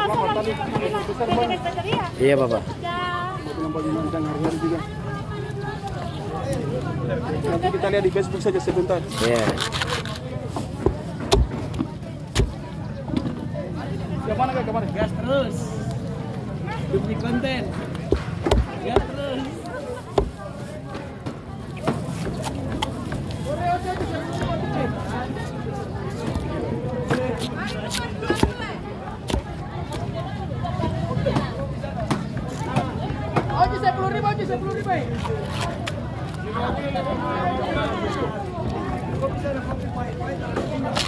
Iya, Bapak. Nanti kita lihat di Facebook saja sebentar. Iya. Kemana kak? Kemana? Gas terus. Demi konten. Gas terus. Ojo 10.000, ojo 10.000. Kok bisa ada kopi pahit-pahit?